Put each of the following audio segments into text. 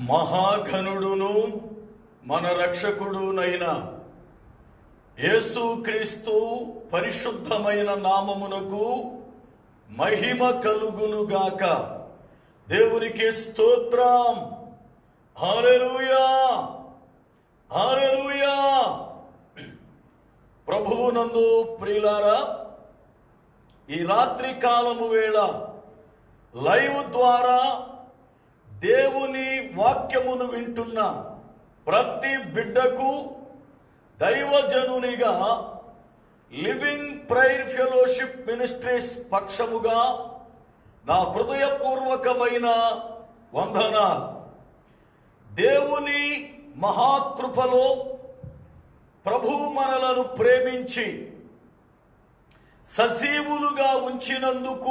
మహాఘనుడును మన రక్షకుడునైన యేసుక్రీస్తు పరిశుద్ధమైన నామమునకు మహిమ కలుగునుగాక. దేవునికి స్తోత్రం. హల్లెలూయా, హల్లెలూయా. ప్రభువునందు ప్రియులారా, ఈ రాత్రి కాలము వేళ లైవ్ ద్వారా దేవుని వాక్యమును వింటున్న ప్రతి బిడ్డకు దైవజనునిగా లివింగ్ ప్రేయర్ ఫెలోషిప్ మినిస్ట్రీస్ పక్షముగా నా హృదయపూర్వకమైన వందనాలు. దేవుని మహాకృపలో ప్రభువు మనలను ప్రేమించి సజీవులుగా ఉంచినందుకు,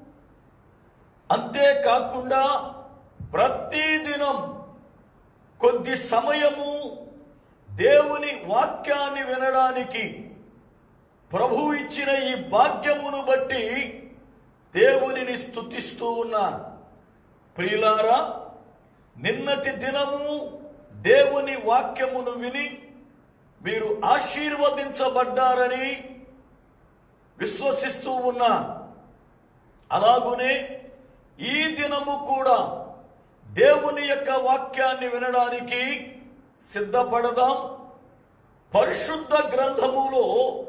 అంతేకాకుండా ప్రతిదినం కొద్ది సమయము దేవుని వాక్యాన్ని వినడానికి ప్రభువు ఇచ్చిన ఈ భాగ్యమును బట్టి దేవునిని స్తుతిస్తూ ఉన్నాను. ప్రియులారా, నిన్నటి దినము దేవుని వాక్యమును విని మీరు ఆశీర్వదించబడ్డారని విశ్వసిస్తూ ఉన్నాను. అలాగునే ఈ దినము కూడా దేవుని యొక్క వాక్యాన్ని వినడానికి సిద్ధపడదాం. పరిశుద్ధ గ్రంథములో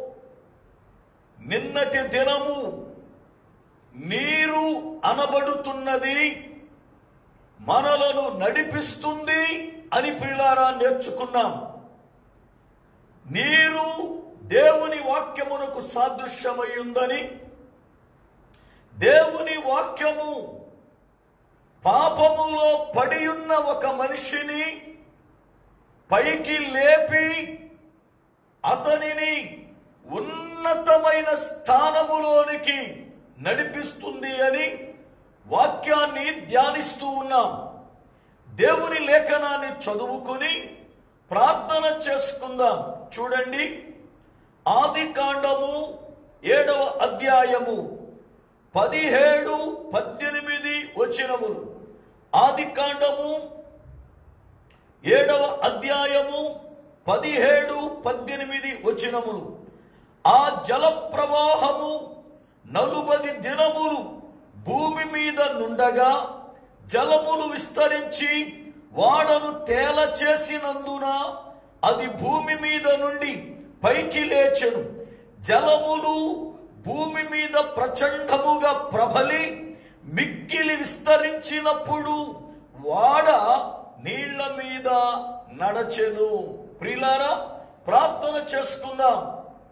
నిన్నటి దినము నీరు అనబడుతున్నది మనలను నడిపిస్తుంది అని ప్రియులారా నేర్చుకున్నాం. నీరు దేవుని వాక్యమునకు సాదృశ్యమై ఉందని, దేవుని వాక్యము పాపములో పడి ఉన్న ఒక మనిషిని పైకి లేపి అతనిని ఉన్నతమైన స్థానములోనికి నడిపిస్తుంది అని వాక్యాన్ని ధ్యానిస్తూ ఉన్నాం. దేవుని లేఖనాన్ని చదువుకుని ప్రార్థన చేసుకుందాం. చూడండి, ఆదికాండము 7వ అధ్యాయము 17-18 వచనములు. ఆదికాండము 7వ అధ్యాయము 17-18 వచనములు. ఆ జల ప్రవాహము 40 దినములు భూమి మీద నుండగా జలములు విస్తరించి వాడను తేల చేసినందున అది భూమి మీద నుండి పైకి లేచెను. జలములు భూమి మీద ప్రచండముగా ప్రబలి మిక్కిలి విస్తరించినప్పుడు వాడ నీళ్ల మీద నడచెను. ప్రియులారా, ప్రార్థన చేసుకుందాం.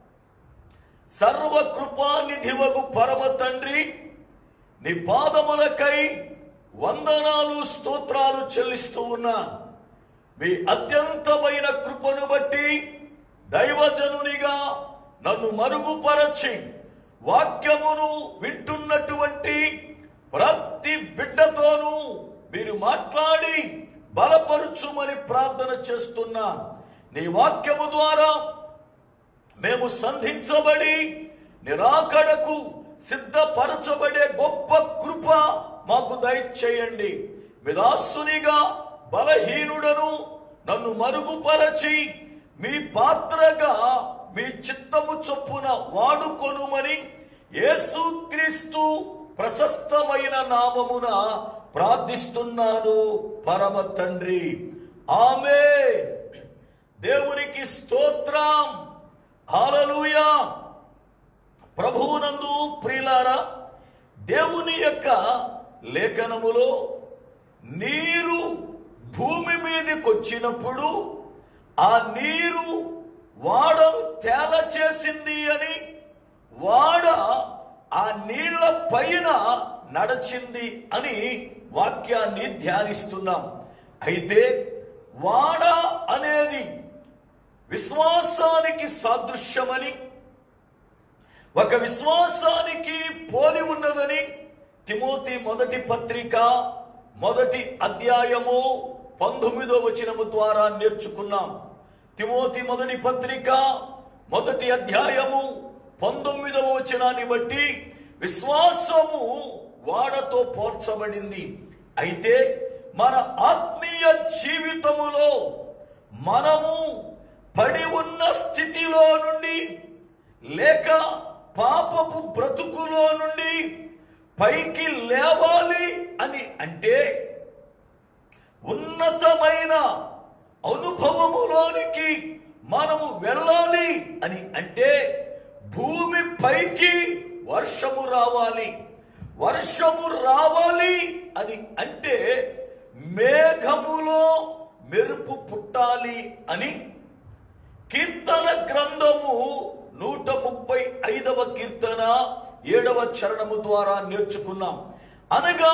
సర్వకృపానిధివగు పరమ తండ్రి, నీ పాదములకై వందనాలు స్తోత్రాలు చెల్లిస్తూ ఉన్నా. మీ అత్యంతమైన కృపను బట్టి దైవజనునిగా నన్ను మరుగుపరచి వాక్యమును వింటున్నటువంటి ప్రతి బిడ్డతోనూ మీరు మాట్లాడి బలపరుచుమని ప్రార్థన చేస్తున్నా. నీ వాక్యము ద్వారా మేము సంధించబడి నిరాకడకు సిద్ధపరచబడే గొప్ప కృప మాకు దయచేయండి. విదాసునిగా బలహీనుడను నన్ను మరుగుపరచి మీ పాత్రగా మీ చిత్తము చొప్పున వాడుకొనుమని యేసుక్రీస్తు ప్రశస్తమైన నామమున ప్రార్థిస్తున్నాను పరమ తండ్రి. ఆమేన్. దేవునికి స్తోత్రం. హల్లెలూయా. ప్రభువునందు ప్రియులారా, దేవుని యొక్క లేఖనములో నీరు భూమి మీదకి వచ్చినప్పుడు ఆ నీరు వాడను తేల చేసింది అని, వాడ ఆ నీళ్ల పైన నడచింది అని వాక్యాన్ని ధ్యానిస్తున్నాం. అయితే వాడ అనేది విశ్వాసానికి సాదృశ్యమని, ఒక విశ్వాసానికి పోలి ఉన్నదని తిమోతి మొదటి పత్రిక 1వ అధ్యాయము 19వ వచనము ద్వారా నేర్చుకున్నాం. తిమోతి మొదటి పత్రిక 1వ అధ్యాయము 19వ వచనాన్ని బట్టి విశ్వాసము వాడతో పోల్చబడింది. అయితే మన ఆత్మీయ జీవితములో మనము పడి ఉన్న స్థితిలో నుండి లేక పాపపు బ్రతుకులో నుండి పైకి లేవాలి అని అంటే, ఉన్నతమైన అనుభవములోనికి మనము వెళ్ళాలి అని అంటే, భూమి పైకి వర్షము రావాలి. వర్షము రావాలి అని అంటే మేఘములో మెరుపు పుట్టాలి అని కీర్తన గ్రంథము 135వ కీర్తన 7వ చరణము ద్వారా నేర్చుకున్నాం. అనగా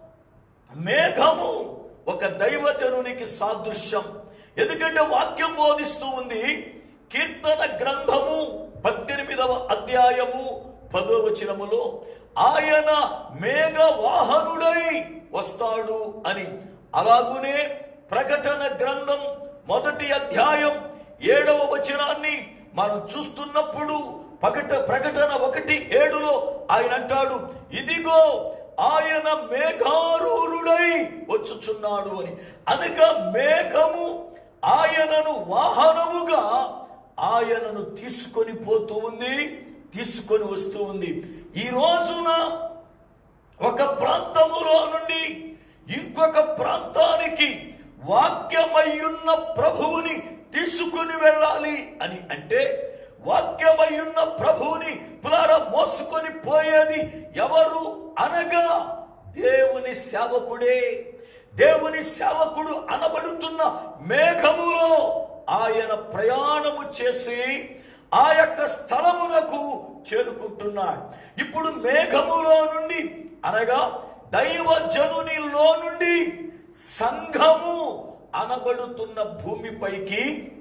మేఘము ఒక దైవజనునికి సాదృశ్యం. ఎందుకంటే వాక్యం బోధిస్తూ ఉంది, కీర్తన గ్రంథము 18వ అధ్యాయము 10వ వచనములో ఆయన మేఘ వాహనుడై వస్తాడు అని. అలాగునే ప్రకటన గ్రంథం 1వ అధ్యాయం 7వ వచనాన్ని మనం చూస్తున్నప్పుడు ప్రకటన 1:7లో ఆయన అంటాడు, ఇదిగో ఆయన మేఘారూరుడై వచ్చుచున్నాడు అని. అనగా మేఘము ఆయనను వాహనముగా ఆయనను తీసుకొని పోతూ ఉంది, తీసుకొని వస్తూ ఉంది. ఈ రోజున ఒక ప్రాంతములో నుండి ఇంకొక ప్రాంతానికి వాక్యమయ్యున్న ప్రభువుని తీసుకుని వెళ్ళాలి అని అంటే, వాక్యమయ్యున్న ప్రభువుని పులారా మోసుకొని పోయేది ఎవరు అనగా దేవుని సేవకుడే. దేవుని సేవకుడు అనబడుతున్న మేఘములో ఆయన ప్రయాణము చేసి ఆ యొక్క స్థలమునకు చేరుకుంటున్నాడు. ఇప్పుడు మేఘములో నుండి అనగా దైవజనునిలో నుండి సంఘము అనబడుతున్న భూమిపైకి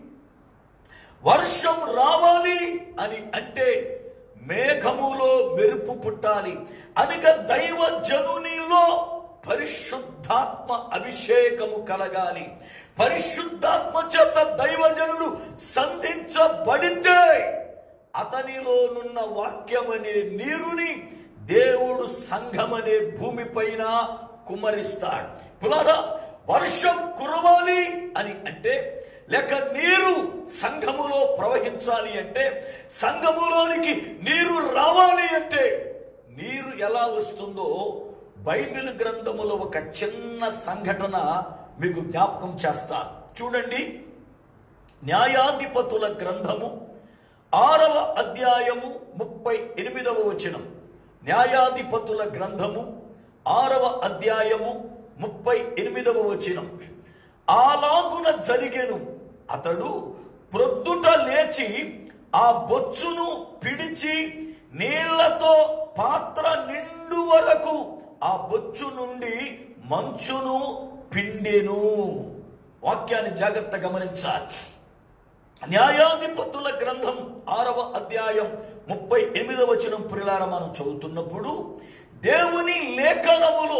వర్షం రావాలి అని అంటే మేఘములో మెరుపు పుట్టాలి. అనగా దైవజనునిలో పరిశుద్ధాత్మ అభిషేకము కలగాలి. పరిశుద్ధాత్మ చేత దైవజనుడు సంధించబడితే అతనిలోనున్న వాక్యమనే నీరుని దేవుడు సంఘమనే భూమిపైన కుమ్మరిస్తాడు. పులారా వర్షం కురవాలి అని అంటే, లేక నీరు సంఘములో ప్రవహించాలి అంటే, సంఘములోనికి నీరు రావాలి అంటే నీరు ఎలా వస్తుందో బైబిల్ గ్రంథములో ఒక చిన్న సంఘటన మీకు జ్ఞాపకం చేస్తా. చూడండి, న్యాయాధిపతుల గ్రంథము 6వ అధ్యాయము 38వ వచనం. న్యాయాధిపతుల గ్రంథము 6వ అధ్యాయము 38వ వచనం. అలాగున జరిగెను, అతడు ప్రొద్దుట లేచి ఆ బొచ్చును పిడిచి నీళ్లతో పాత్ర నిండు వరకు ఆ బొచ్చు నుండి మంచును పిండెను. వాక్యాన్ని జాగ్రత్త గమనించాలి. న్యాయాధిపతుల గ్రంథం 6వ అధ్యాయం 38వ వచనం ప్రియులారా మనం చదువుతున్నప్పుడు దేవుని లేఖనములో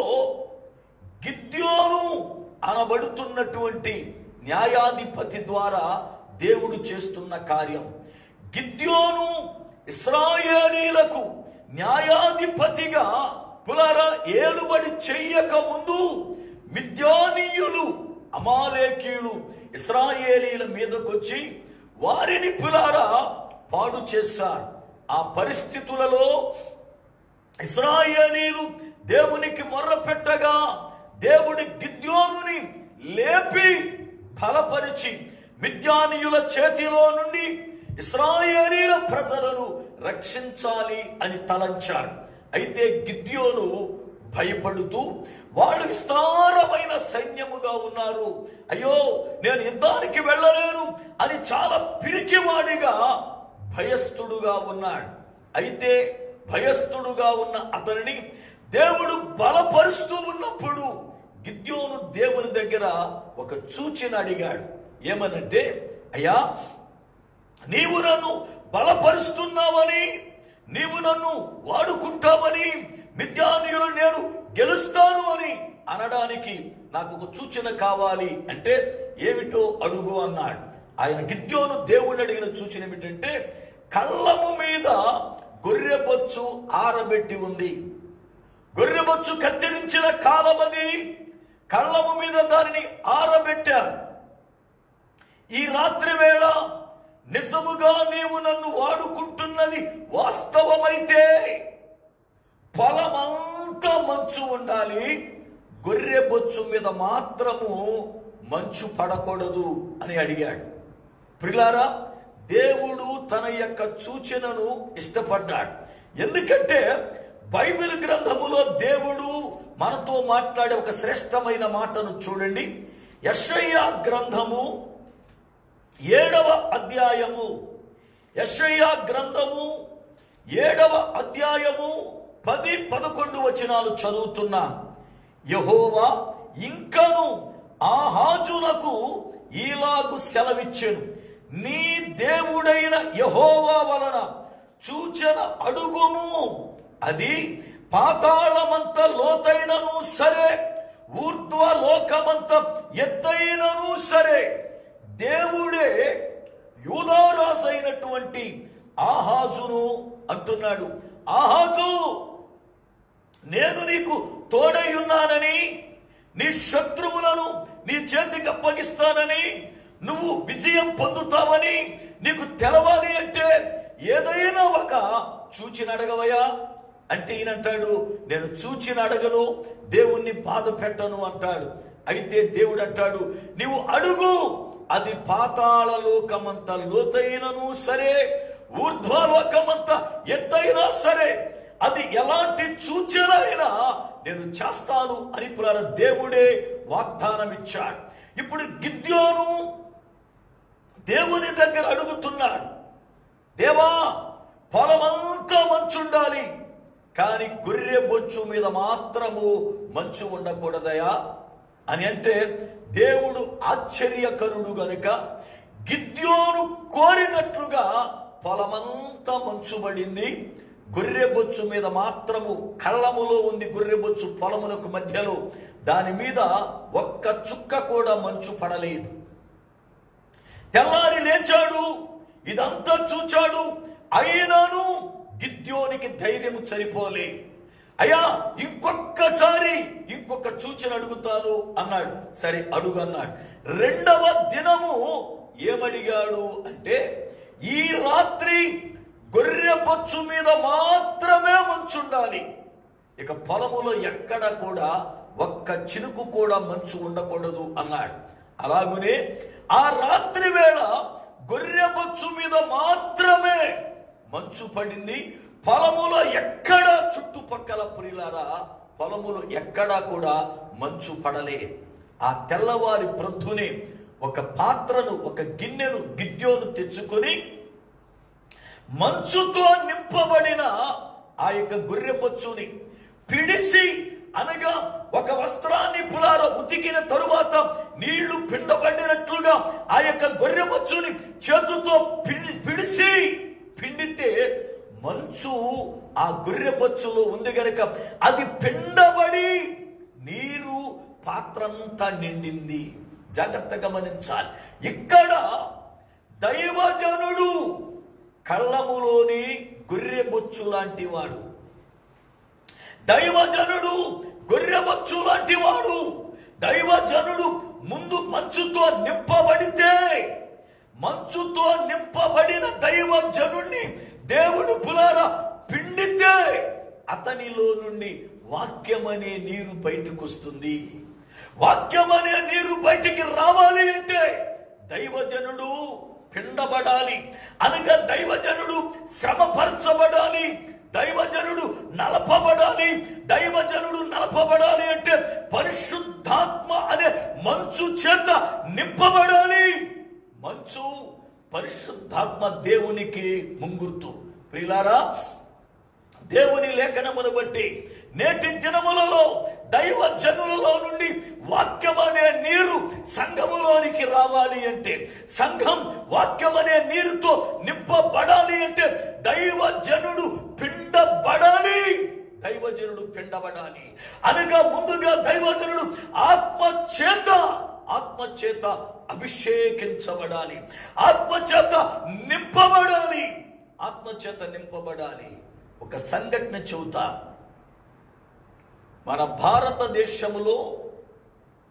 గిద్యోను అనబడుతున్నటువంటి న్యాయాధిపతి ద్వారా దేవుడు చేస్తున్న కార్యం. గిద్యోను ఇశ్రాయేలీలకు న్యాయాధిపతిగా పులారా ఏలుబడి చెయ్యక ముందు మిద్యానీయులు అమాలేకీయులు ఇశ్రాయేలీల మీదకొచ్చి వారిని పులారా పాడు చేశారు. ఆ పరిస్థితులలో ఇశ్రాయేలీలు దేవునికి మొర్ర పెట్టగా దేవుడి గిద్యోనుని లేపి బలపరిచి మిద్యానీయుల చేతిలో నుండి ఇశ్రాయేలీల ప్రజలను రక్షించాలి అని తలంచాడు. అయితే గిద్యోను భయపడుతూ, వాళ్ళు విస్తారమైన సైన్యముగా ఉన్నారు, అయ్యో నేను యుద్ధానికి వెళ్ళలేను అని చాలా పిరికివాడిగా భయస్థుడుగా ఉన్నాడు. అయితే భయస్థుడుగా ఉన్న అతనిని దేవుడు బలపరుస్తూ ఉన్నప్పుడు గిద్యోను దేవుని దగ్గర ఒక సూచన అడిగాడు. ఏమనంటే, అయ్యా నీవు నన్ను బలపరుస్తున్నావని, నీవు నన్ను వాడుకుంటావని, మిద్యానీయులు నేను గెలుస్తాను అని అనడానికి నాకు ఒక సూచన కావాలి అంటే ఏమిటో అడుగు అన్నాడు. ఆయన గిద్యోను దేవుణ్ణి అడిగిన సూచన ఏమిటంటే, కళ్ళము మీద గొర్రెబొచ్చు ఆరబెట్టి ఉంది. గొర్రెబొచ్చు కత్తిరించిన కాలమది, కళ్ళము మీద దానిని ఆరబెట్టారు. ఈ రాత్రి వేళ నిజముగా నీవు నన్ను వాడుకుంటున్నది వాస్తవమైతే పొలమంతా మంచు ఉండాలి, గొర్రె బొచ్చు మీద మాత్రము మంచు పడకూడదు అని అడిగాడు. ప్రియులారా, దేవుడు తన యొక్క సూచనను ఇష్టపడ్డాడు. ఎందుకంటే బైబిల్ గ్రంథములో దేవుడు మనతో మాట్లాడే ఒక శ్రేష్టమైన మాటను చూడండి. యెషయా గ్రంథము 7వ అధ్యాయము, యెషయా గ్రంథము 7వ అధ్యాయము 10-11 వచనాలు చదువుతున్నా. యెహోవా ఇంకను ఆహాజునకు ఈలాగు సెలవిచ్చెను, నీ దేవుడైన యెహోవా వలన సూచన అడుగుము, అది పాతాళమంత లోతైనను సరే, ఊర్ధ్వలోకమంత ఎత్తైనను సరే. దేవుడే యూదారాజు అయినటువంటి ఆహాజును అంటున్నాడు, ఆహాజు, నేను నీకు తోడై ఉన్నానని, నీ శత్రువులను నీ చేతికి అప్పగిస్తానని, నువ్వు విజయం పొందుతావని నీకు తెలవాలి అంటే ఏదైనా ఒక సూచన అడగవయా అంటే ఈయనంటాడు, నేను సూచన అడగను, దేవుణ్ణి బాధ పెట్టను అంటాడు. అయితే దేవుడు అంటాడు, నీవు అడుగు, అది పాతాళ లోకమంత లోతైనను సరే, ఊర్ధ్వలోకమంత ఎత్తైనా సరే, అది ఎలాంటి సూచన అయినా నేను చేస్తాను అని దేవుడే వాగ్దానం ఇచ్చాడు. ఇప్పుడు గిద్యోను దేవుని దగ్గర అడుగుతున్నాడు, దేవా, పొలమంతా మంచుండాలి, కానీ గొర్రె బొచ్చు మీద మాత్రము మంచు ఉండకూడదయా అని అంటే, దేవుడు ఆశ్చర్యకరుడు గనుక గిద్యోను కోరినట్లుగా పొలమంతా మంచుబడింది, గొర్రె బొచ్చు మీద మాత్రము, కళ్ళములో ఉంది గొర్రె బొచ్చు పొలమునకు మధ్యలో, దాని మీద ఒక్క చుక్క కూడా మంచు పడలేదు. తెల్లారి లేచాడు, ఇదంతా చూచాడు, అయినాను గిద్యోనికి ధైర్యం సరిపోలే. అయ్యా, ఇంకొకసారి ఇంకొక సూచన అడుగుతాను అన్నాడు. సరే అడుగు అన్నాడు. రెండవ దినము ఏమడిగాడు అంటే, ఈ రాత్రి గొర్రె బొచ్చు మీద మాత్రమే మంచుండాలి, ఇక పొలములో ఎక్కడ కూడా ఒక్క చినుకు కూడా మంచు ఉండకూడదు అన్నాడు. అలాగునే ఆ రాత్రి వేళ గొర్రె బొచ్చు మీద మాత్రమే మంచు పడింది. పొలములో ఎక్కడ, చుట్టుపక్కల ప్రియులారా, పొలములో ఎక్కడా కూడా మంచు పడలే. ఆ తెల్లవారి ప్రొద్దునే ఒక పాత్రను, ఒక గిన్నెను గిద్యోను తెచ్చుకొని మంచుతో నింపబడిన ఆ యొక్క గొర్రె బొచ్చుని పిడిసి, అనగా ఒక వస్త్రాన్ని పులార ఉతికిన తరువాత నీళ్లు పిండబడినట్లుగా ఆ యొక్క గొర్రె బొచ్చుని చేతుతో పిడిసి పిండితే మంచు ఆ గొర్రె బొచ్చులో ఉంది గనుక అది పిండబడి నీరు పాత్రంతా నిండింది. జాగ్రత్తగా గమనించాలి. ఇక్కడ దైవజనుడు కళ్ళములోని గొర్రె బొచ్చు లాంటి వాడు, దైవజనుడు గొర్రె బొచ్చు లాంటి వాడు. దైవజనుడు ముందు మంచుతో నింపబడితే, మంచుతో నింపబడిన దైవజనుణ్ణి దేవుడు పులారా పిండితే అతనిలో నుండి వాక్యమనే నీరు బయటకు వస్తుంది. వాక్యమనే నీరు బయటికి రావాలి అంటే దైవజనుడు పిండబడాలి, అనగా దైవజనుడు శ్రమపరచబడాలి, దైవజనుడు నలపబడాలి. దైవజనుడు నలపబడాలి అంటే పరిశుద్ధాత్మ అనే మంచు చేత నింపబడాలి. మంచు పరిశుద్ధాత్మ దేవునికి ముంగుర్తు. ప్రియులారా, దేవుని లేఖనమును బట్టి నేటి దినములలో దైవజనులలో నుండి వాక్యం అనే నీరు సంఘములోనికి రావాలి అంటే, సంఘం వాక్యం అనే నీరుతో నింపబడాలి అంటే దైవజనుడు పిండబడాలి. దైవజనుడు పిండబడాలి అనగా ముందుగా దైవజనుడు ఆత్మచేత అభిషేకించబడాలి, ఆత్మచేత నింపబడాలి, ఆత్మచేత నింపబడాలి. ఒక సంఘటన చెబుతా. మన భారతదేశంలో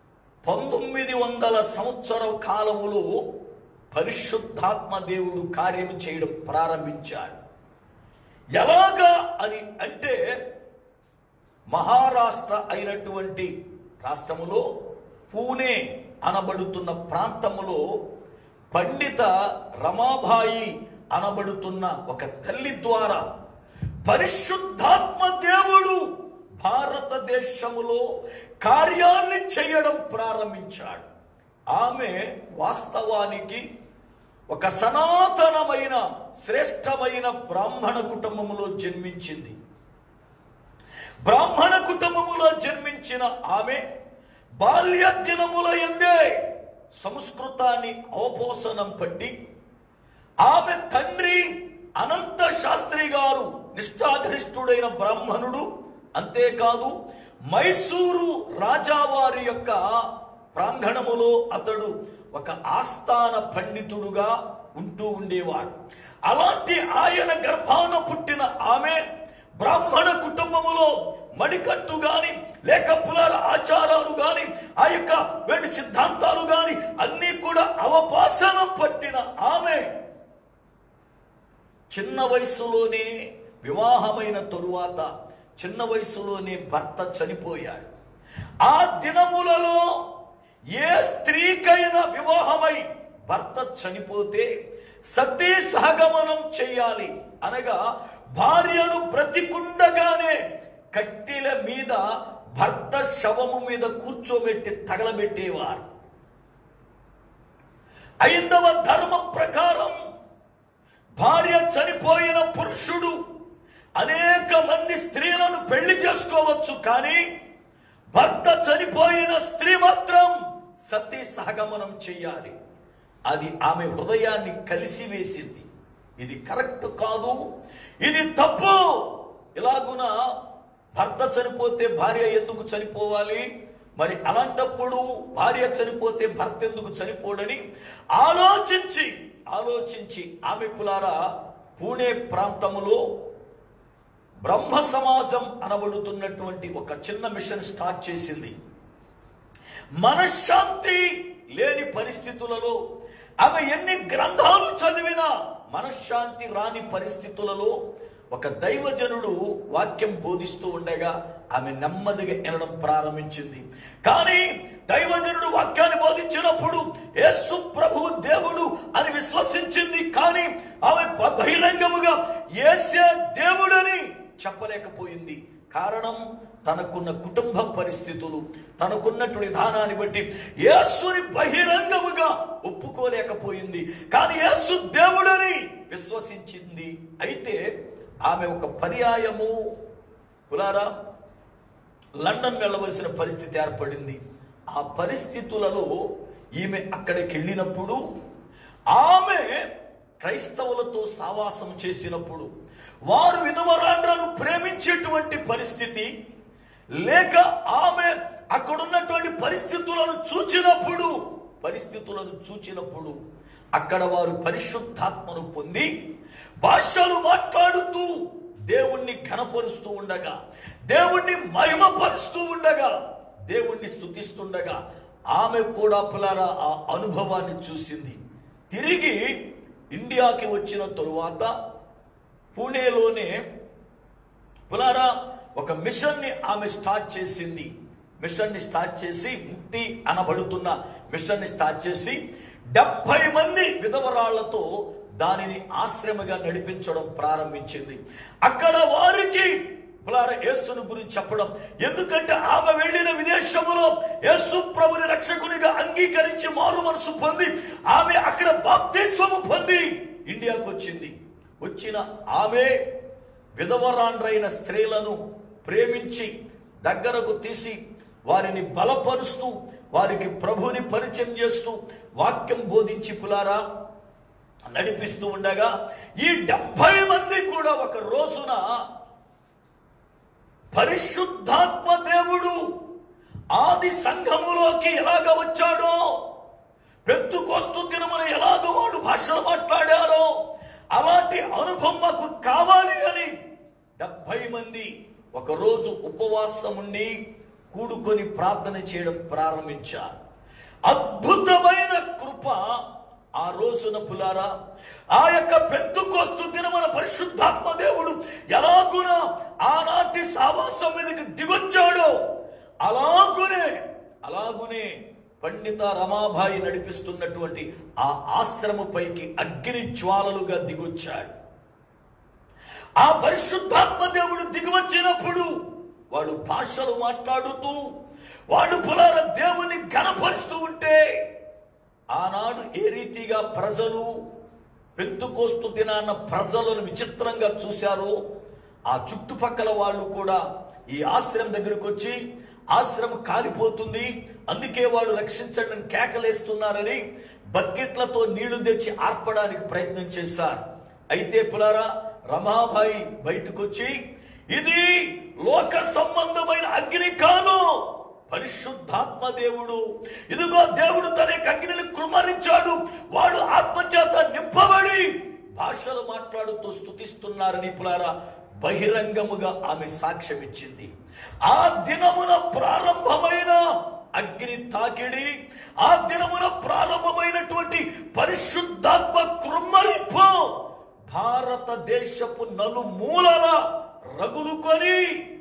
1900 సంవత్సరం కాలములో పరిశుద్ధాత్మ దేవుడు కార్యం చేయడం ప్రారంభించాడు. ఎలాగా అని అంటే, మహారాష్ట్ర అయినటువంటి రాష్ట్రములో పూణే అనబడుతున్న ప్రాంతములో పండిత రమాబాయి అనబడుతున్న ఒక తల్లి ద్వారా పరిశుద్ధాత్మ దేవుడు భారతదేశములో కార్యాన్ని చేయడం ప్రారంభించాడు. ఆమె వాస్తవానికి ఒక సనాతనమైన శ్రేష్టమైన బ్రాహ్మణ కుటుంబములో జన్మించింది. బ్రాహ్మణ కుటుంబములో జన్మించిన ఆమె బాల్య దినముల యందే సంస్కృతాన్ని అవపోసనం పట్టి, ఆమె తండ్రి అనంత శాస్త్రి గారు నిష్ఠాగరిష్ఠుడైన బ్రాహ్మణుడు. అంతేకాదు మైసూరు రాజావారి యొక్క ప్రాంగణములో అతడు ఒక ఆస్థాన పండితుడుగా ఉంటూ ఉండేవాడు. అలాంటి ఆయన గర్భాన పుట్టిన ఆమె బ్రాహ్మణ కుటుంబములో మడికట్టు గాని లేక పులాల ఆచారాలు గాని ఆ యొక్క వెండి సిద్ధాంతాలు గాని అన్నీ కూడా అవపాసనం పట్టిన ఆమె చిన్న వయసులోనే వివాహమైన తరువాత చిన్న వయసులోనే భర్త చనిపోయాడు. ఆ దినములలో ఏ స్త్రీకైనా వివాహమై భర్త చనిపోతే సతీ సహగమనం చేయాలి అనగా భార్యను బ్రతికుండగానే కట్టెల మీద భర్త శవము మీద కూర్చోబెట్టి తగలబెట్టేవారు. ఐదవ ధర్మ ప్రకారం భార్య చనిపోయిన పురుషుడు అనేక మంది స్త్రీలను పెళ్లి చేసుకోవచ్చు, కానీ భర్త చనిపోయిన స్త్రీ మాత్రం సతీ సహగమనం చెయ్యాలి. అది ఆమె హృదయాన్ని కలిసివేసింది. ఇది కరెక్ట్ కాదు, ఇది తప్పు. ఇలాగున భర్త చనిపోతే భార్య ఎందుకు చనిపోవాలి, మరి అలాంటప్పుడు భార్య చనిపోతే భర్త ఎందుకు చనిపోడని ఆలోచించి ఆమె పులారా పూణే ప్రాంతములో బ్రహ్మ సమాజం అనబడుతున్నటువంటి ఒక చిన్న మిషన్ స్టార్ట్ చేసింది. మనశ్శాంతి లేని పరిస్థితులలో ఆమె ఎన్ని గ్రంథాలు చదివినా మనశ్శాంతి రాని పరిస్థితులలో ఒక దైవజనుడు వాక్యం బోధిస్తూ ఉండగా ఆమె నెమ్మదిగా వినడం ప్రారంభించింది. కానీ దైవజనుడు వాక్యాన్ని బోధించినప్పుడు యేసు ప్రభువు దేవుడు అని విశ్వసించింది. కానీ ఆమె బహిరంగముగా యేసే దేవుడని చెప్పలేకపోయింది. కారణం తనకున్న కుటుంబ పరిస్థితులు, తనకున్నటువంటి విధానాన్ని బట్టి యేసుని బహిరంగముగా ఒప్పుకోలేకపోయింది. కానీ యేసు దేవుడని విశ్వసించింది. అయితే ఆమె ఒక పర్యాయము పులారా లండన్ వెళ్ళవలసిన పరిస్థితి ఏర్పడింది. ఆ పరిస్థితులలో ఈమె అక్కడికి వెళ్ళినప్పుడు ఆమె క్రైస్తవులతో సావాసం చేసినప్పుడు వారు విధవరాండ్రను ప్రేమించేటువంటి పరిస్థితి లేక ఆమె అక్కడున్నటువంటి పరిస్థితులను చూచినప్పుడు అక్కడ వారు పరిశుద్ధాత్మను పొంది భాషలు మాట్లాడుతూ దేవుణ్ణి ఘనపరుస్తూ ఉండగా, దేవుణ్ణి మహిమపరుస్తూ ఉండగా, దేవుణ్ణి స్తుతిస్తుండగా ఆమె కూడా పులారా ఆ అనుభవాన్ని చూసింది. తిరిగి ఇండియాకి వచ్చిన తరువాత పూణేలోనే పులారా ఒక మిషన్ని ఆమె స్టార్ట్ చేసింది. మిషన్ని స్టార్ట్ చేసి ముక్తి అనబడుతున్న మిషన్ని స్టార్ట్ చేసి 70 మంది విధవరాళ్లతో దానిని ఆశ్రమగా నడిపించడం ప్రారంభించింది. అక్కడ వారికి యేసుని గురించి చెప్పడం, ఎందుకంటే ఆమె వెళ్ళిన విదేశములో యేసు ప్రభుని రక్షకునిగా అంగీకరించి మారు మనసు పొంది ఆమె అక్కడ బాప్తిస్మము పొంది ఇండియాకు వచ్చింది. వచ్చిన ఆమె విధవరాండ్రైన స్త్రీలను ప్రేమించి దగ్గరకు తీసి వారిని బలపరుస్తూ వారికి ప్రభుని పరిచయం చేస్తూ వాక్యం బోధించి పులారా నడిపిస్తూ ఉండగా ఈ 70 మంది కూడా ఒక రోజున పరిశుద్ధాత్మ దేవుడు ఆది సంఘములోకి ఎలాగ వచ్చాడో, పెంతుకోస్తు దినమున ఎలాగ వాడు భాషలు మాట్లాడారో అలాంటి అనుభవం మాకు కావాలి అని 70 మంది ఒకరోజు ఉపవాసం ఉండి కూడుకొని ప్రార్థన చేయడం ప్రారంభించారు. అద్భుతమైన కృప ఆ రోజున పులారా, ఆ యొక్క పెంతెకోస్తు దినమున పరిశుద్ధాత్మ దేవుడు ఎలాగున ఆనాటి సావాసం మీదకి దిగొచ్చాడో అలాగునే పండిత రమాబాయి నడిపిస్తున్నటువంటి ఆ ఆశ్రమపైకి అగ్ని జ్వాలలుగా దిగొచ్చాడు. ఆ పరిశుద్ధాత్మ దేవుడు దిగివచ్చినప్పుడు వాళ్ళు భాషలు మాట్లాడుతూ వాళ్ళు పులార దేవుని ఘనపరుస్తూ ఉంటే, ఆనాడు ఏ రీతిగా ప్రజలు పెంతెకోస్తు దినాన ప్రజలను విచిత్రంగా చూశారో, ఆ చుట్టుపక్కల వాళ్ళు కూడా ఈ ఆశ్రమం దగ్గరకు వచ్చి ఆశ్రమం కాలిపోతుంది, అందుకే వాళ్ళు రక్షించండి కేకలేస్తున్నారని బకెట్లతో నీళ్లు తెచ్చి ఆర్పడానికి ప్రయత్నం చేశారు. అయితే పులారా, రమాబాయి బయటకు వచ్చి, ఇది లోక సంబంధమైన అగ్ని కాదు, పరిశుద్ధాత్మ దేవుడు, ఇదిగో దేవుడు తన యొక్క అగ్నిని కుమ్మరించాడు, వాడు ఆత్మచేత నింపబడి భాషలు మాట్లాడుతూ స్తుతిస్తున్నారని పులారా బహిరంగముగా ఆమె సాక్ష్యం ఇచ్చింది. ఆ దినమున ప్రారంభమైన అగ్ని తాకిడి, ఆ దినమున ప్రారంభమైనటువంటి పరిశుద్ధాత్మ కుమ్మరింపు భారతదేశపు నలుమూలల రగులుకొని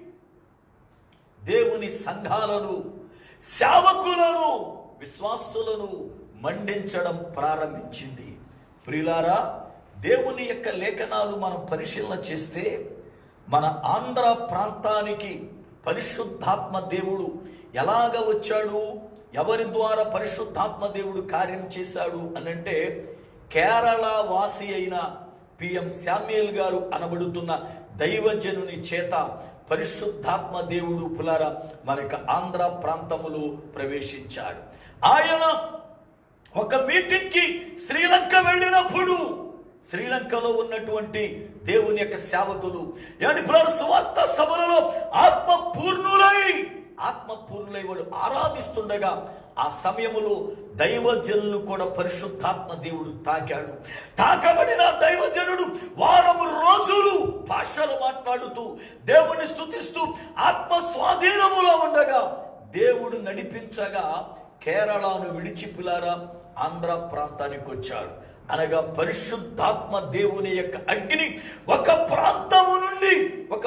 దేవుని సంఘాలను, సేవకులను, విశ్వాసులను మండించడం ప్రారంభించింది. ప్రియులారా, దేవుని యొక్క లేఖనాలు మనం పరిశీలన చేస్తే మన ఆంధ్ర ప్రాంతానికి పరిశుద్ధాత్మ దేవుడు ఎలాగ వచ్చాడు, ఎవరి ద్వారా పరిశుద్ధాత్మ దేవుడు కార్యం చేశాడు అనంటే, కేరళ వాసి అయిన పిఎం శామ్యూయల్ గారు అనబడుతున్న దైవజనుని చేత పరిశుద్ధాత్మ దేవుడు పులారా మనకు ఆంధ్ర ప్రాంతములో ప్రవేశించాడు. ఆయన ఒక మీటింగ్ కి శ్రీలంక వెళ్ళినప్పుడు శ్రీలంకలో ఉన్నటువంటి దేవుని యొక్క సేవకులు సువార్త సభలలో ఆత్మపూర్ణులై వాడు ఆరాధిస్తుండగా ఆ సమయములో దైవజనులు కూడా పరిశుద్ధాత్మ దేవుడు తాకాడు. తాకబడిన దైవజనుడు వారము రోజులు భాషలు మాట్లాడుతూ దేవుని స్తుతిస్తూ ఆత్మ స్వాధీనములో ఉండగా దేవుడు నడిపించగా కేరళను విడిచి పులారా ఆంధ్ర ప్రాంతానికి వచ్చాడు. అనగా పరిశుద్ధాత్మ దేవుని యొక్క అగ్ని ఒక ప్రాంతము నుండి ఒక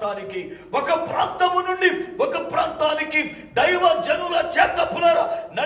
ప్రాంతానికి దైవ జనుల చేత పునరా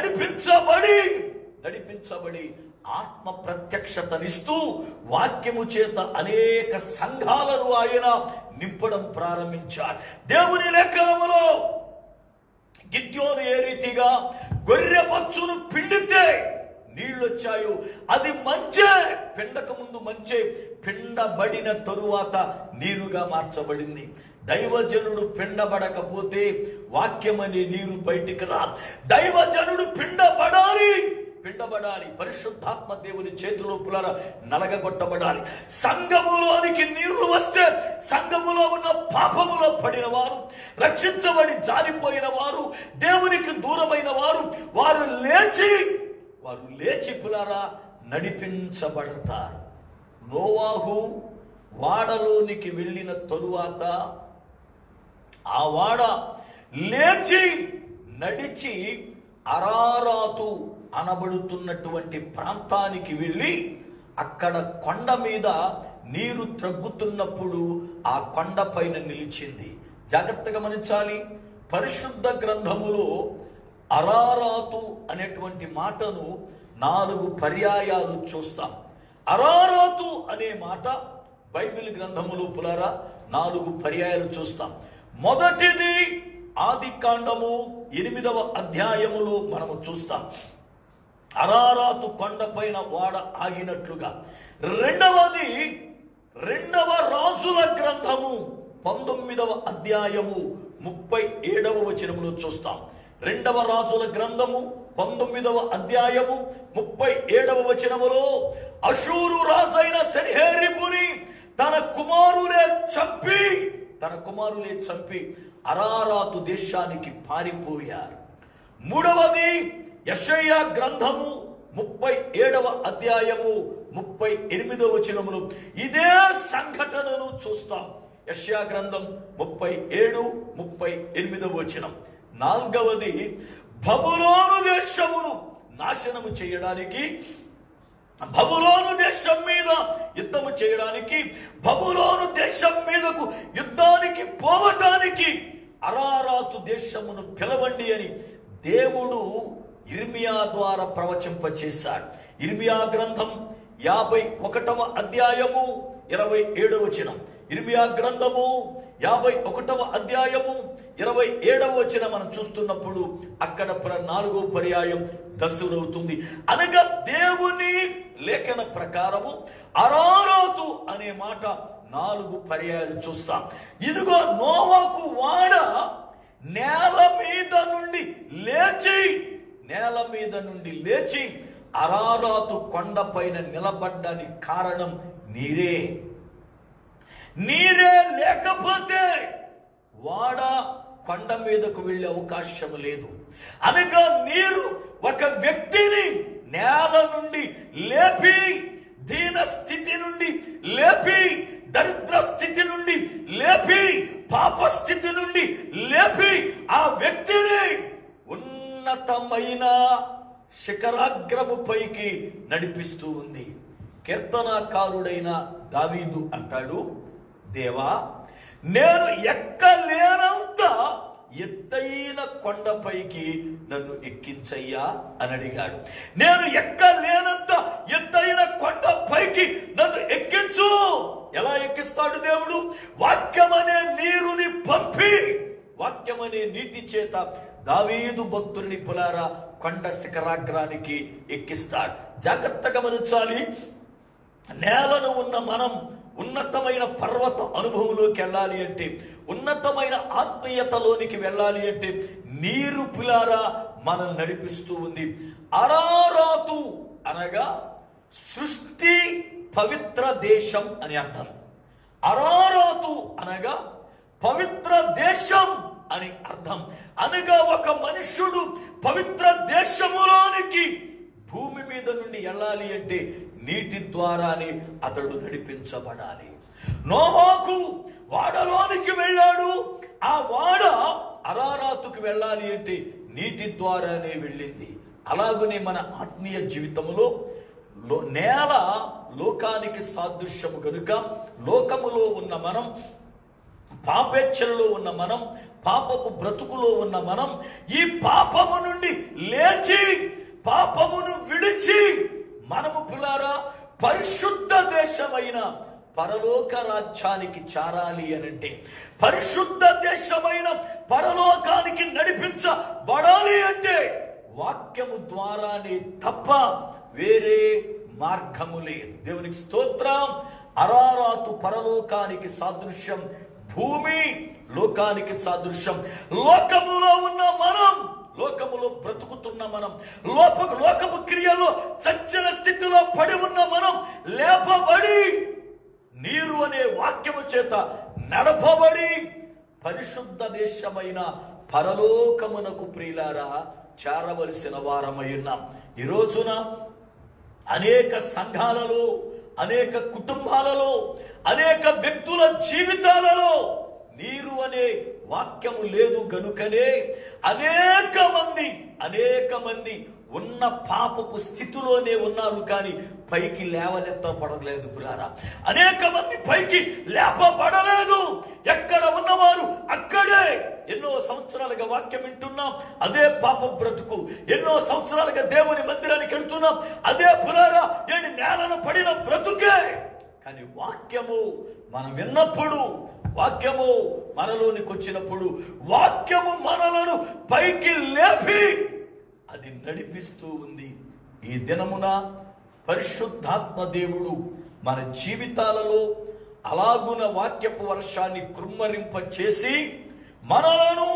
నడిపించబడి ఆత్మ ప్రత్యక్షతనిస్తూ వాక్యము చేత అనేక సంఘాలను ఆయన నింపడం ప్రారంభించాడు. దేవుని లేఖనములో గిద్యోను ఏ రీతిగా గొర్రె బొచ్చును పిండితే నీళ్ళొచ్చాయో, అది మంచే, పిండక ముందు మంచే, పిండబడిన తరువాత నీరుగా మార్చబడింది. దైవజనుడు పిండబడకపోతే వాక్యమనే నీరు బయటికి రా. దైవజనుడు పిండబడాలి. పరిశుద్ధాత్మ దేవుని చేతిలో పులర నలగగొట్టబడాలి. సంఘములోనికి నీరు వస్తే సంఘములో ఉన్న పాపములో పడిన వారు, రక్షించబడి జారిపోయిన వారు, దేవునికి దూరమైన వారు లేచి పులారా నడిపించబడతారు. నోవాహు వాడలోనికి వెళ్ళిన తరువాత ఆ వాడ లేచి నడిచి అరారాతు అనబడుతున్నటువంటి ప్రాంతానికి వెళ్ళి అక్కడ కొండ మీద నీరు త్రగ్గుతున్నప్పుడు ఆ కొండ పైన నిలిచింది. జాగ్రత్తగా గమనించాలి. పరిశుద్ధ గ్రంథములో అరారాతు అనేటువంటి మాటను 4 పర్యాయాలు చూస్తాం. అరారాతు అనే మాట బైబిల్ గ్రంథములో పులారా 4 పర్యాయాలు చూస్తాం. మొదటిది ఆదికాండము 8వ అధ్యాయములో మనము చూస్తాం. అరారాతు కొండపైన వాడ ఆగినట్లుగా. రెండవది 2వ రాజుల గ్రంథము 19వ అధ్యాయము 37వ వచనములో చూస్తాం. 2వ రాజుల గ్రంథము 19వ అధ్యాయము 37వ వచనములో అషూరు రాజైన సెన్హెరీబుని తన కుమారులే చంపి అరారాతు దేశానికి పారిపోయారు. మూడవది యెషయా గ్రంథము 37వ అధ్యాయము 38వ వచనములో ఇదే సంఘటనను చూస్తాం. యెషయా గ్రంథం 37, 38వ వచనం. నాలుగవది బబులోను దేశమును నాశనము చేయడానికి, బబులోను దేశం మీద యుద్ధము చేయడానికి, బబులోను దేశం మీదకు యుద్ధానికి పోవటానికి అరారాతు దేశమును పిలవండి అని దేవుడు ఇర్మియా ద్వారా ప్రవచింపచేశాడు. ఇర్మియా గ్రంథం 51వ అధ్యాయము 27వ వచనం. ఇర్మియా గ్రంథము 51వ అధ్యాయము 27వ వచనం మనం చూస్తున్నప్పుడు అక్కడ 4వ పర్యాయం దశరవుతుంది. అనగా దేవుని లేఖన ప్రకారము అరారాతు అనే మాట 4 పర్యాయాలు చూస్తాం. ఇదిగో నోవాకు వాడ నేల మీద నుండి లేచి అరారాతు కొండ పైన నిలబడ్డానికి కారణం నీరే లేకపోతే వాడ కొండ మీదకు వెళ్ళే అవకాశం లేదు. అనగా నీరు ఒక వ్యక్తిని నేల నుండి లేపి, దీన స్థితి నుండి లేపి, దరిద్ర స్థితి నుండి లేపి, పాప స్థితి నుండి లేపి ఆ వ్యక్తిని ఉన్నతమైన శిఖరాగ్రము పైకి నడిపిస్తూ ఉంది. కీర్తనాకారుడైన దావీదు అంటాడు, దేవా నేను ఎక్కలేనంత ఎత్తైన కొండపైకి నన్ను ఎక్కించయ్యా అని అడిగాడు. నేను ఎక్కలేనంత ఎత్తైన కొండపైకి నన్ను ఎక్కించు. ఎలా ఎక్కిస్తాడు దేవుడు? వాక్యమనే నీరుని పంపి, వాక్యమనే నీటి చేత దావీదు భక్తుని పులారా కొండ శిఖరాగ్రానికి ఎక్కిస్తాడు. జాగ్రత్తగా గమనించాలి. నేలను ఉన్న మనం ఉన్నతమైన పర్వత అనుభవంలోకి వెళ్ళాలి అంటే, ఉన్నతమైన ఆత్మీయతలోనికి వెళ్ళాలి అంటే నీరు పులారా మనం నడిపిస్తూ ఉంది. అరారాతు అనగా సృష్టి పవిత్ర దేశం అని అర్థం. అరారాతు అనగా పవిత్ర దేశం అని అర్థం. అనగా ఒక మనుష్యుడు పవిత్ర దేశములోనికి భూమి మీద నుండి వెళ్ళాలి అంటే నీటి ద్వారానే అతడు నడిపించబడాలి. నోవాకు వాడలోనికి వెళ్ళాడు. ఆ వాడ అరారాతుకు వెళ్ళాలి అంటే నీటి ద్వారానే వెళ్ళింది. అలాగనే మన ఆత్మీయ జీవితంలో నేల లోకానికి సాదృశ్యము కనుక లోకములో ఉన్న మనం, పాపేచ్ఛలలో ఉన్న మనం, పాపపు బ్రతుకులో ఉన్న మనం ఈ పాపము నుండి లేచి, పాపమును విడిచి మనము పిల్లారా పరిశుద్ధ దేశమైన పరలోక రాజ్యానికి చేరాలి అనంటే, పరిశుద్ధ దేశమైన పరలోకానికి నడిపించబడాలి అంటే వాక్యము ద్వారానే తప్ప వేరే మార్గము లేదు. దేవునికి స్తోత్రం. అరారాతు పరలోకానికి సాదృశ్యం, భూమి లోకానికి సాదృశ్యం. లోకములో ఉన్న మనం, లోకములో బ్రతుకుతున్న మనం, లోకపు క్రియలో చచ్చిన స్థితిలో పడి ఉన్న మనం లేపబడి నీరు అనే వాక్యము చేత నడపబడి పరిశుద్ధ దేశమైన పరలోకమునకు ప్రియులారా చేరవలసిన వారమై ఉన్నాం. ఈ రోజున అనేక సంఘాలలో, అనేక కుటుంబాలలో, అనేక వ్యక్తుల జీవితాలలో నీరు అనే వాక్యము లేదు గనుకనే అనేక మంది ఉన్న పాపపు స్థితిలోనే ఉన్నారు, కానీ పైకి లేవనెత్తపడలేదు పులారా. అనేక మంది పైకి లేపబడలేదు. ఎక్కడ ఉన్నవారు అక్కడే. ఎన్నో సంవత్సరాలుగా వాక్యం వింటున్నాం, అదే పాప బ్రతుకు. ఎన్నో సంవత్సరాలుగా దేవుని మందిరానికి వెళ్తున్నాం, అదే పులారా ఏంటి నేలను పడిన బ్రతుకే. కానీ వాక్యము మనం విన్నప్పుడు, వాక్యము మనలోనికి వచ్చినప్పుడు, వాక్యము మనలను పైకి లేపి అది నడిపిస్తూ ఉంది. ఈ దినమున పరిశుద్ధాత్మ దేవుడు మన జీవితాలలో అలాగున వాక్యపు వర్షాన్ని కృమ్మరింప చేసి మనలను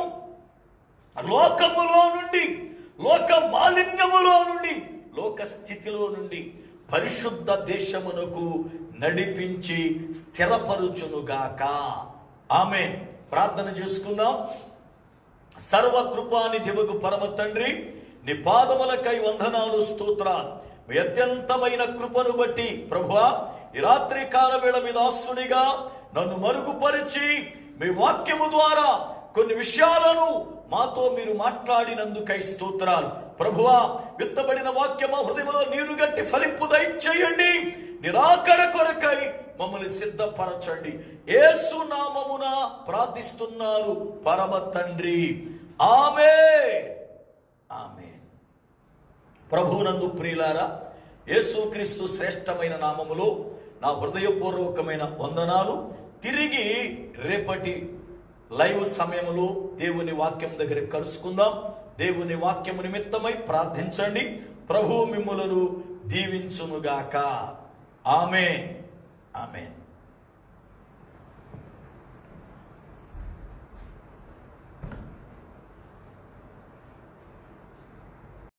లోకములో నుండి, లోక మాలిన్యములో నుండి, లోక స్థితిలో నుండి పరిశుద్ధ దేశమునకు నడిపించి స్థిరపరుచునుగాక. ఆమేన్. ప్రార్థన చేసుకుందాం. సర్వకృపానిధివగు పరమ తండ్రి, నీ పాదములకై వందనాలు, స్తోత్రాలు. మీ అత్యంతమైన కృపను బట్టి ప్రభువా, ఈ రాత్రి కాల వేళ మీ దాసునిగా నన్ను మరుగుపరిచి మీ వాక్యము ద్వారా కొన్ని విషయాలను మాతో మీరు మాట్లాడినందుకై స్తోత్రాలు. ప్రభువా, విత్తబడిన వాక్యమా హృదయంలో నీరుగట్టి ఫలింపు దయచేయండి. నిరాకడ కొరకై మమ్మల్ని సిద్ధపరచండి. యేసు నామమున ప్రార్థిస్తున్నారు పరమ తండ్రి. ఆమేన్, ఆమేన్. ప్రభువునందు ప్రియులారా, యేసుక్రీస్తు శ్రేష్టమైన నామములో నా హృదయపూర్వకమైన వందనాలు. తిరిగి రేపటి లైవ్ సమయంలో దేవుని వాక్యం దగ్గర కలుసుకుందాం. దేవుని వాక్యము నిమిత్తమై ప్రార్థించండి. ప్రభువు మిమ్ములను దీవించునుగాక. ఆమేన్, ఆమేన్.